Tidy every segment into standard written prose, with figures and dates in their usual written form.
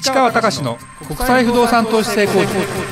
川隆の国際不動産投資成功塾。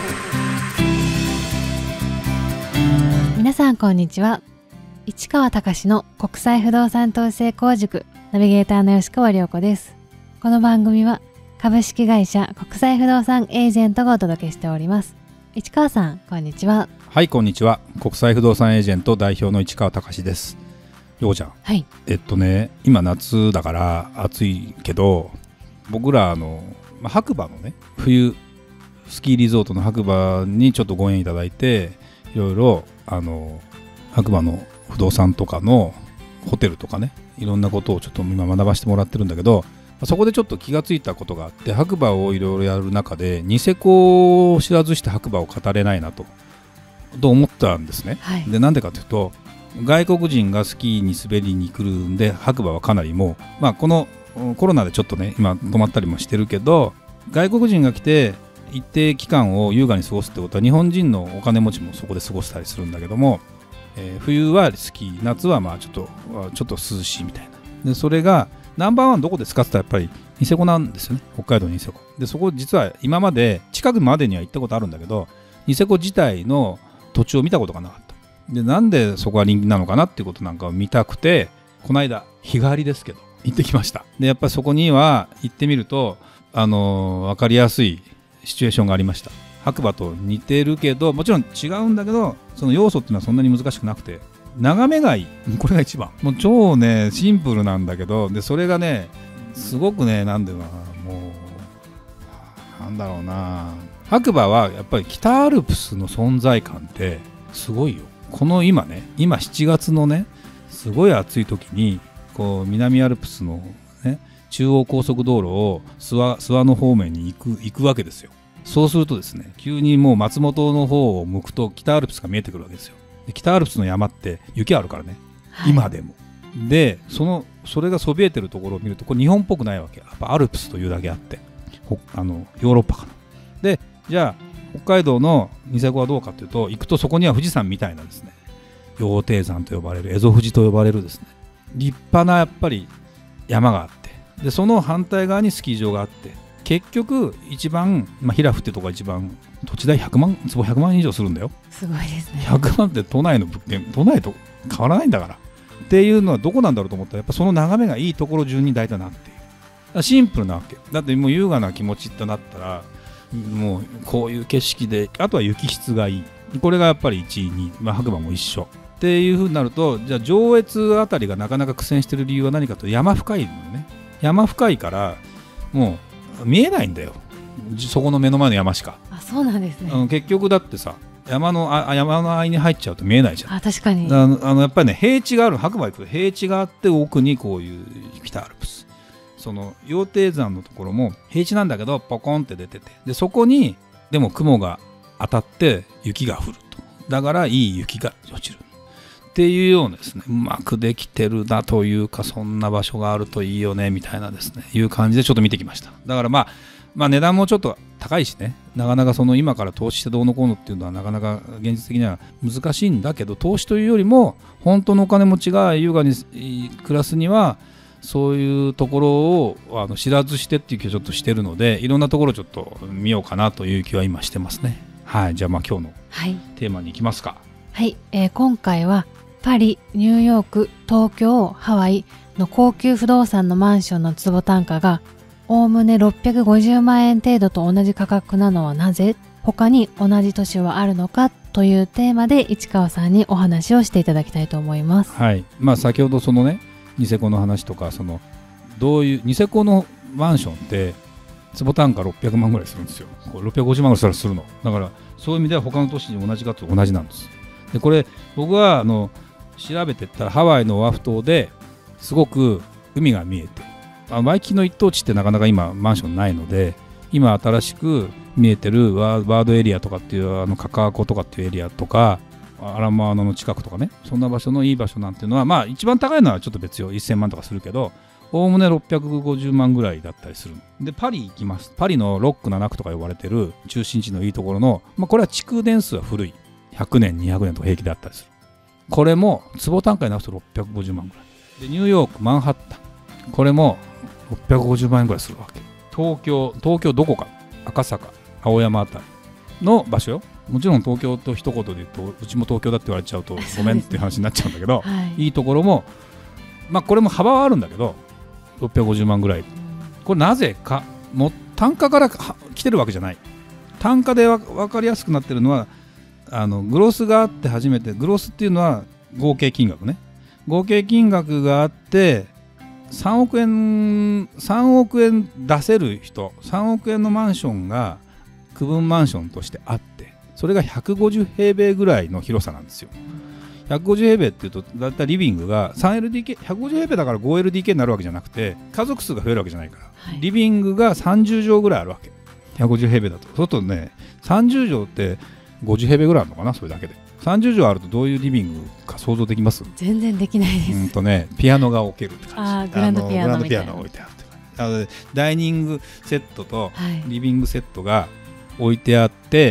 皆さんこんにちは。市川隆の国際不動産投資成功塾ナビゲーターの吉川亮子です。この番組は株式会社国際不動産エージェントがお届けしております。市川さんこんにちは。 はい、こんにちは。国際不動産エージェント代表の市川隆です。ようちゃん、 はい、 今夏だから暑いけど、僕ら白馬のね、冬スキーリゾートの白馬にちょっとご縁いただいて、いろいろ白馬の不動産とかのホテルとかね、いろんなことをちょっと今学ばせてもらってるんだけど、そこでちょっと気がついたことがあって、白馬をいろいろやる中でニセコを知らずして白馬を語れないなと思ったんですね、はい、でなんでかというと、外国人がスキーに滑りに来るんで、白馬はかなりもう、このコロナでちょっとね今止まったりもしてるけど、外国人が来て一定期間を優雅に過ごすってことは、日本人のお金持ちもそこで過ごしたりするんだけども、冬はスキー、夏はちょっと涼しいみたいな。でそれがナンバーワンどこで使ってたらやっぱりニセコなんですよね。北海道ニセコで、そこ実は今まで近くまでには行ったことあるんだけど、ニセコ自体の土地を見たことがなかった。でなんでそこが人気なのかなっていうことなんかを見たくて、この間日帰りですけど行ってきました。でやっぱりそこには行ってみると分かりやすいシチュエーションがありました。白馬と似てるけど、もちろん違うんだけど、その要素っていうのはそんなに難しくなくて、眺めがいい。これが一番。もう超ねシンプルなんだけど、でそれがねすごくね、なんだろうな、もうなんだろうな、白馬はやっぱり北アルプスの存在感ってすごいよ。この今7月のねすごい暑い時に、こう南アルプスのね中央高速道路を諏訪の方面に行くわけですよ。そうするとですね、急にもう松本の方を向くと北アルプスが見えてくるわけですよ。で北アルプスの山って雪あるからね、はい、今でも。でそれがそびえてるところを見ると、これ日本っぽくないわけ。やっぱアルプスというだけあって、ヨーロッパかな。でじゃあ北海道のニセコはどうかというと、行くとそこには富士山みたいなですね、羊蹄山と呼ばれる、蝦夷富士と呼ばれるですね、立派なやっぱり山があって、でその反対側にスキー場があって、結局一番、ヒラフってとこが一番土地代100万、坪100万以上するんだよ。すごいですね。100万って都内の物件、都内と変わらないんだからっていうのはどこなんだろうと思ったら、やっぱその眺めがいいところ順に大体なっている。シンプルなわけだって。もう優雅な気持ちってなったら、もうこういう景色で、あとは雪質がいい、これがやっぱり1位に、白馬も一緒っていう風になると、じゃあ上越あたりがなかなか苦戦してる理由は何かと、山深いのね。山深いからもう見えないんだよ、そこの目の前の山しか。あ、そうなんですね。結局だってさ、山の間に入っちゃうと見えないじゃん。あ、確かに。やっぱりね、平地がある。白馬行くと平地があって、奥にこういう北アルプス、その羊蹄山のところも平地なんだけどポコンって出てて、でそこにでも雲が当たって雪が降ると、だからいい雪が落ちるっていうようなですね、うまくできてるなというか、そんな場所があるといいよねみたいなですね、いう感じでちょっと見てきました。だから値段もちょっと高いしね、なかなか今から投資してどうのこうのっていうのはなかなか現実的には難しいんだけど、投資というよりも本当のお金持ちが優雅に暮らすにはそういうところを知らずしてっていう気をちょっとしてるので、いろんなところちょっと見ようかなという気は今してますね。はい、じゃあ今日のテーマに行きますか。 はい、今回はパリ、ニューヨーク、東京、ハワイの高級不動産のマンションの坪単価がおおむね650万円程度と同じ価格なのはなぜ、他に同じ都市はあるのかというテーマで市川さんにお話をしていただきたいと思います。 はい、先ほどニセコの話とか、どういうニセコのマンションって坪単価600万ぐらいするんですよ。650万ぐらいするのだから、そういう意味では他の都市に同じかと同じなんです。でこれ僕は調べてったら、ハワイのオアフ島ですごく海が見えて、ワイキキの一等地ってなかなか今マンションないので、今新しく見えてるワードエリアとかっていう、カカアコとかっていうエリアとか、アラモアナの近くとかね、そんな場所のいい場所なんていうのは、一番高いのはちょっと別よ、1000万とかするけど、おおむね650万ぐらいだったりする。でパリ行きます。パリの6区7区とか呼ばれてる中心地のいいところの、これは築年数は古い、100年200年とか平気であったりする。これも坪単価に直すと650万ぐらいで、ニューヨークマンハッタン、これも650万円ぐらいするわけ。 東京どこか赤坂青山あたりの場所よ。もちろん東京と一言で言うとうちも東京だって言われちゃうとごめんっていう話になっちゃうんだけど、いいところもまあこれも幅はあるんだけど650万ぐらい。これなぜかもう単価から来てるわけじゃない。単価で分かりやすくなってるのはグロスがあって初めて、グロスっていうのは合計金額ね、合計金額があって3億円出せる人、3億円のマンションが区分マンションとしてあって、それが150平米ぐらいの広さなんですよ。150平米っていうとだいたいリビングが 3LDK、 150平米だから 5LDK になるわけじゃなくて家族数が増えるわけじゃないから、リビングが30畳ぐらいあるわけ。150平米だとそうするとね、30畳って50平米ぐらいあるのかな。それだけで30畳あるとどういうリビングか想像できます？ 全然できないです。 ピアノが置けるって感じ。 グランドピアノみたいな。 が置いてあるって感じ。ダイニングセットとリビングセットが置いてあって、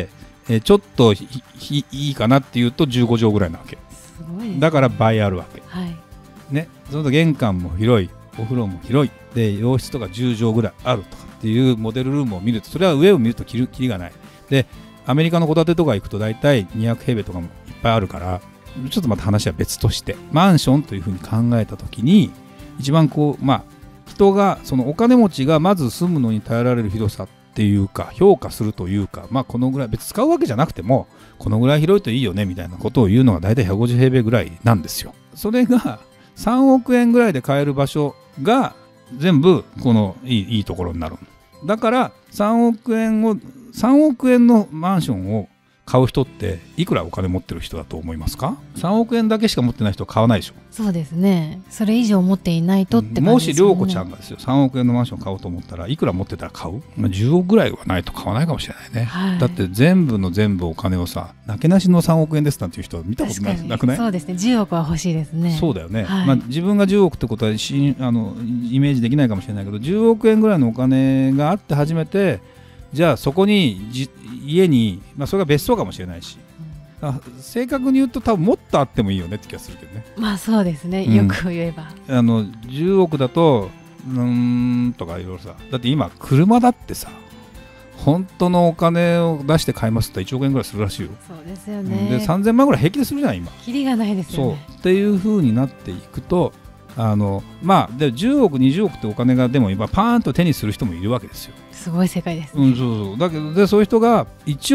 ちょっといいかなっていうと15畳ぐらいなわけ。 すごいですね。 だから倍あるわけ、ね。そのと玄関も広い、お風呂も広いで、洋室とか10畳ぐらいあるとかっていうモデルルームを見ると、それは上を見るとキリがない。でアメリカの戸建てとか行くと大体200平米とかもいっぱいあるから、ちょっとまた話は別として、マンションというふうに考えた時に一番人がそのお金持ちがまず住むのに耐えられる広さっていうか評価するというか、このぐらい別に使うわけじゃなくてもこのぐらい広いといいよねみたいなことを言うのが大体150平米ぐらいなんですよ。それが3億円ぐらいで買える場所が全部このいいところになる。だから3億円のマンションを買う人っていくらお金持ってる人だと思いますか？ 3 億円だけしか持ってない人は買わないでしょ。 そうですね。それ以上持っていないとって感じですよね。 もし涼子ちゃんがですよ3億円のマンション買おうと思ったらいくら持ってたら買う？10億ぐらいはないと買わないかもしれないね、だって全部お金をさ、なけなしの3億円ですなんていう人は見たことなくない？ そうですね。10億は欲しいですね。 そうだよね、自分が10億ってことはイメージできないかもしれないけど、10億円ぐらいのお金があって初めて、じゃあそこに家に、それが別荘かもしれないし、正確に言うと多分もっとあってもいいよねって気がするけどね。 そうですね、よく言えば 10億だととかいろいろさ、だって今車だってさ、本当のお金を出して買いますって1億円ぐらいするらしいよ。 そうですよね。 で3000万ぐらい平気でするじゃん今。 キリがないですよね。 そうっていう風になっていくとで10億20億ってお金がでも今パーンと手にする人もいるわけですよ。 すごい世界ですね。 そうだけどそういう人が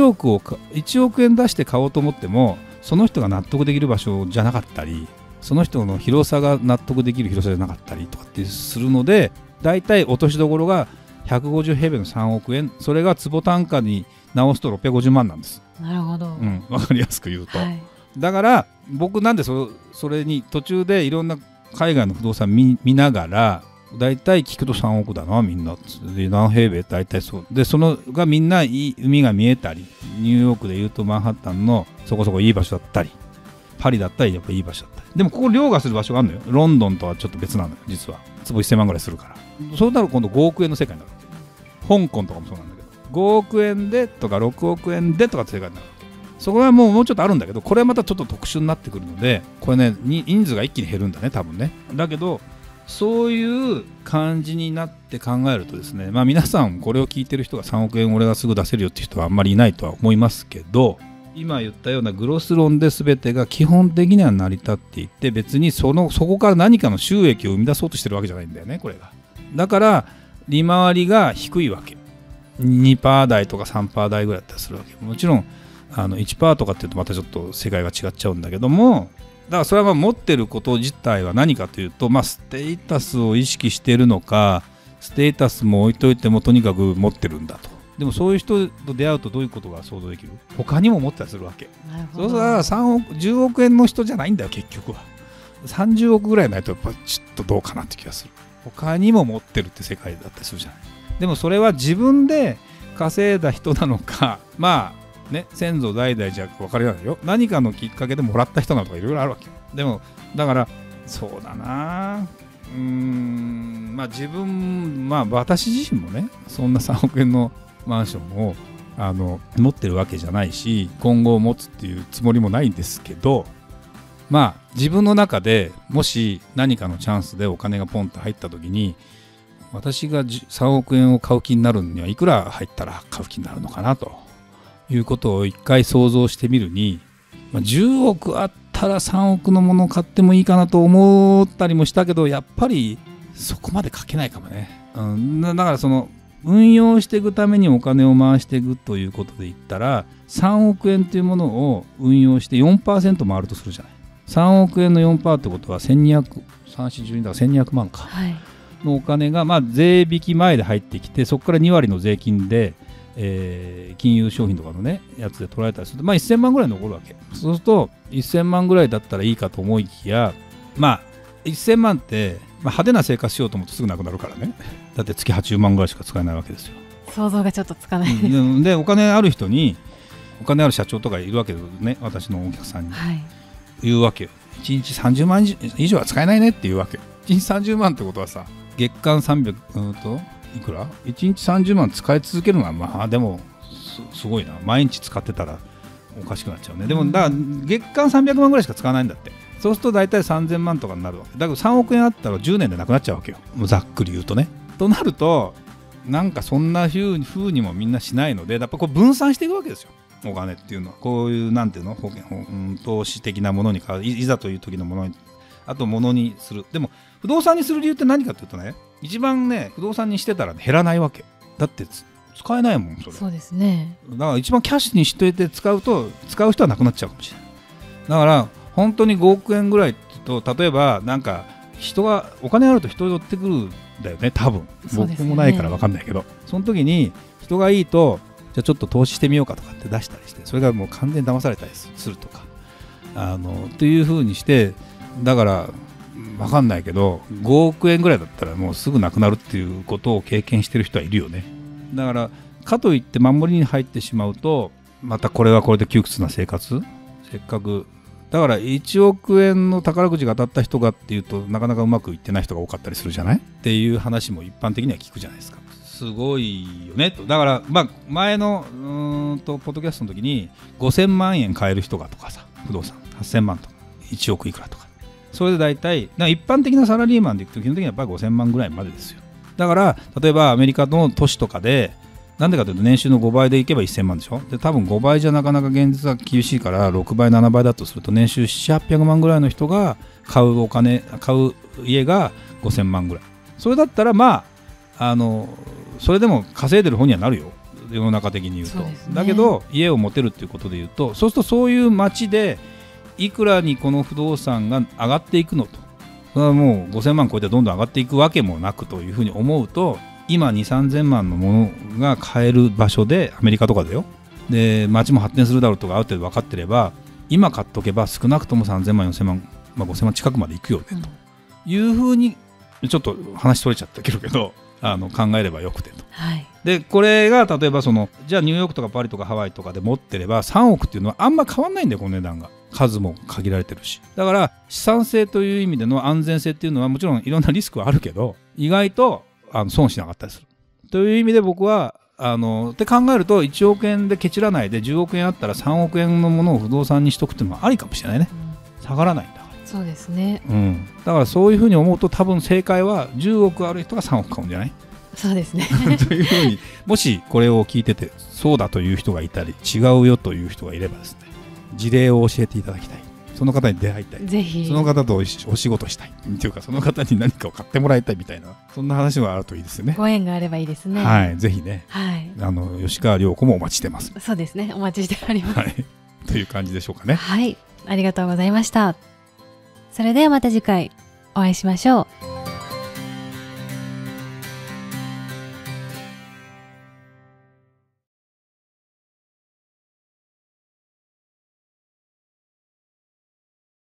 1億円出して買おうと思ってもその人が納得できる場所じゃなかったり、その人の広さが納得できる広さじゃなかったりとかってするので、だいたい落としどころが150平米の3億円、それが坪単価に直すと650万なんです。 なるほど、 分かりやすく言うと、だから僕なんでそれに途中でいろんな海外の不動産 見ながら、だいたい聞くと3億だなみんなで、何平米だいたいそうで、そのがみんな海が見えたり、ニューヨークでいうとマンハッタンのそこそこいい場所だったり、パリだったりやっぱいい場所だったり、でもここ凌駕する場所があるのよ。ロンドンとはちょっと別なのよ実は。坪1000万ぐらいするから、そうなると今度5億円の世界になるわけ。香港とかもそうなんだけど5億円でとか6億円でとかって世界になるわけ。そこはもうちょっとあるんだけど、これはまたちょっと特殊になってくるので、これね人数が一気に減るんだね多分ね。だけどそういう感じになって考えるとですね、皆さんこれを聞いてる人が3億円俺がすぐ出せるよっていう人はあんまりいないとは思いますけど、今言ったようなグロス論で全てが基本的には成り立っていて、別にそこから何かの収益を生み出そうとしてるわけじゃないんだよねこれが。だから利回りが低いわけ。2% 台とか 3% 台ぐらいだったりするわけ。もちろん1% とかっていうとまたちょっと世界が違っちゃうんだけども、だからそれは持ってること自体は何かというと、ステータスを意識しているのか、ステータスも置いといてもとにかく持ってるんだと。でもそういう人と出会うとどういうことが想像できる？他にも持ってたりするわけ。そうしたら10億円の人じゃないんだよ結局は。30億ぐらいないとやっぱちょっとどうかなって気がする。他にも持ってるって世界だったりするじゃない。でもそれは自分で稼いだ人なのか、先祖代々じゃ分かりないよ。何かのきっかけでもらった人なのとかいろいろあるわけ。でもだからそうだな、自分私自身もねそんな3億円のマンションを持ってるわけじゃないし、今後持つっていうつもりもないんですけど、自分の中でもし何かのチャンスでお金がポンと入った時に私が3億円を買う気になるにはいくら入ったら買う気になるのかなということを一回想像してみるに、10億あったら3億のものを買ってもいいかなと思ったりもしたけど、やっぱりそこまでかけないかもね。だからその運用していくためにお金を回していくということで言ったら、3億円というものを運用して 4% 回るとするじゃない。3億円の 4% ってことは1200、3,4,12だから1200万か、はい、のお金が税引き前で入ってきて、そこから2割の税金で、金融商品とかのねやつで取られたりすると、1000万ぐらい残るわけ。そうすると1000万ぐらいだったらいいかと思いきや、1000万って派手な生活しようと思うとすぐなくなるからね。だって月80万ぐらいしか使えないわけですよ。 想像がちょっとつかないです。 でお金ある人に、お金ある社長とかいるわけですね、私のお客さんに、はい、言うわけよ。1日30万以上は使えないねって言うわけよ。1日30万ってことはさ、月間300いくら ?1 日30万使い続けるのはでも すごいな。毎日使ってたらおかしくなっちゃうね。でもだから月間300万ぐらいしか使わないんだって。そうすると大体3000万とかになるわけだけど、3億円あったら10年でなくなっちゃうわけよ。もうざっくり言うとね。となるとなんかそんな風にもみんなしないので、やっぱこう分散していくわけですよ。お金っていうのはこういうなんていうの、投資的なものに変わる、いざという時のものに、あと物にする。でも不動産にする理由って何かというとね、一番ね不動産にしてたら減らないわけだって。使えないもんそれ。そうですね。だから一番キャッシュにしといて使うと、使う人はなくなっちゃうかもしれない。だから本当に5億円ぐらいと、例えばなんか人がお金あると人寄ってくるんだよね多分。僕もないから分かんないけど、その時に人がいいと、じゃあちょっと投資してみようかとかって出したりして、それがもう完全に騙されたりするとかという風にして、だから分かんないけど5億円ぐらいだったらもうすぐなくなるっていうことを経験してる人はいるよね。だからかといって守りに入ってしまうと、またこれはこれで窮屈な生活。せっかくだから1億円の宝くじが当たった人がっていうと、なかなかうまくいってない人が多かったりするじゃないっていう話も一般的には聞くじゃないですか。すごいよねと。だから前のポッドキャストの時に5000万円買える人がとかさ、不動産8000万とか1億いくらとか、それで大体一般的なサラリーマンでいくと基本的にはやっぱり5000万ぐらいまでですよ。だから例えばアメリカの都市とかで、なんでかというと年収の5倍でいけば1000万でしょ。で多分5倍じゃなかなか現実は厳しいから、6倍7倍だとすると年収7、800万ぐらいの人が買う家が5000万ぐらい。それだったらそれでも稼いでる方にはなるよ、世の中的に言うと。だけど家を持てるっていうことで言うと、そうするとそういう街でいくらにこの不動産が上がっていくのと、それはもう5000万超えてどんどん上がっていくわけもなくというふうに思うと、今2、3000万のものが買える場所で、アメリカとかだよ、で街も発展するだろうとかある程度分かってれば、今買っとけば少なくとも3000万、4000万、5000万近くまでいくよね、というふうにちょっと話取れちゃったけど考えればよくてと、はい、でこれが例えばじゃあニューヨークとかパリとかハワイとかで持ってれば3億っていうのはあんま変わんないんだよ、この値段が。数も限られてるし、だから資産性という意味での安全性っていうのはもちろんいろんなリスクはあるけど、意外と損しなかったりするという意味で、僕はって考えると1億円でケチらないで10億円あったら3億円のものを不動産にしとくっていうのはありかもしれないね、下がらないんだから。そうですね、だからそういうふうに思うと、多分正解は10億ある人が3億買うんじゃない？そうですねというふうに、もしこれを聞いててそうだという人がいたり、違うよという人がいればですね、事例を教えていただきたい。その方に出会いたい、ぜひその方とお仕事したいっていうか、その方に何かを買ってもらいたいみたいな、そんな話があるといいですよね。ご縁があればいいですね。はい、ぜひね、はい、吉川亮子もお待ちしてます。そうですね、お待ちしております、はい、という感じでしょうかね。はい、ありがとうございました。それではまた次回お会いしましょう。